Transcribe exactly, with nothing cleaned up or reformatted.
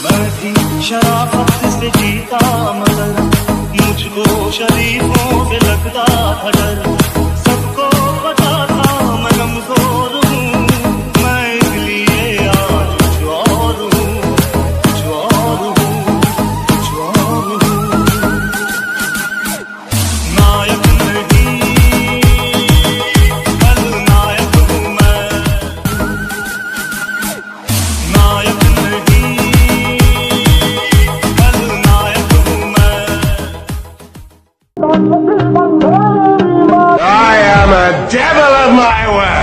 मैं भी शराफत से जीता मगर मुझको शरीफों से लगता था डर। सबको पता था मैं कमजोर हूँ, मैं इसलिए आज कुछ और हूँ, कुछ और हूँ, कुछ और हूँ। नायक नहीं खलनायक हूँ मैं, नायक नहीं खलनायक हूँ मैं। I am a devil of my word.